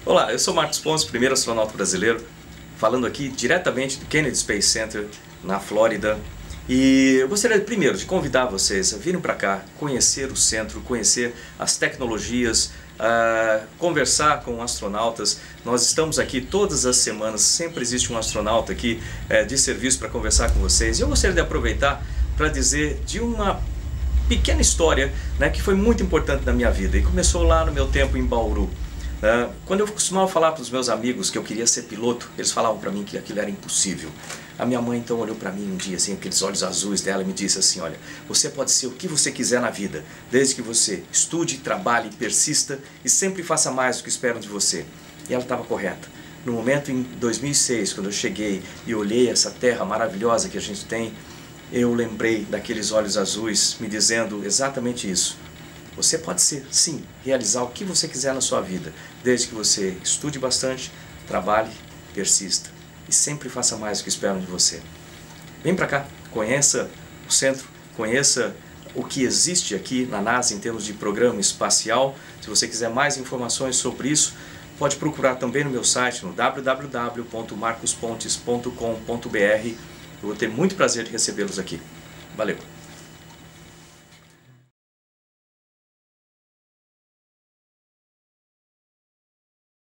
Olá, eu sou Marcos Ponce, primeiro astronauta brasileiro, falando aqui diretamente do Kennedy Space Center, na Flórida. E eu gostaria primeiro de convidar vocês a virem para cá, conhecer o centro, conhecer as tecnologias, conversar com astronautas. Nós estamos aqui todas as semanas, sempre existe um astronauta aqui de serviço para conversar com vocês. E eu gostaria de aproveitar para dizer de uma pequena história, né, que foi muito importante na minha vida e começou lá no meu tempo em Bauru. Quando eu costumava falar para os meus amigos que eu queria ser piloto, eles falavam para mim que aquilo era impossível. A minha mãe então olhou para mim um dia, assim, aqueles olhos azuis dela, e me disse assim: olha, você pode ser o que você quiser na vida, desde que você estude, trabalhe, persista e sempre faça mais do que esperam de você. E ela estava correta. No momento em 2006, quando eu cheguei e olhei essa terra maravilhosa que a gente tem, eu lembrei daqueles olhos azuis me dizendo exatamente isso. Você pode ser, sim, realizar o que você quiser na sua vida, desde que você estude bastante, trabalhe, persista e sempre faça mais do que esperam de você. Vem para cá, conheça o centro, conheça o que existe aqui na NASA em termos de programa espacial. Se você quiser mais informações sobre isso, pode procurar também no meu site, no www.marcospontes.com.br. Eu vou ter muito prazer de recebê-los aqui. Valeu!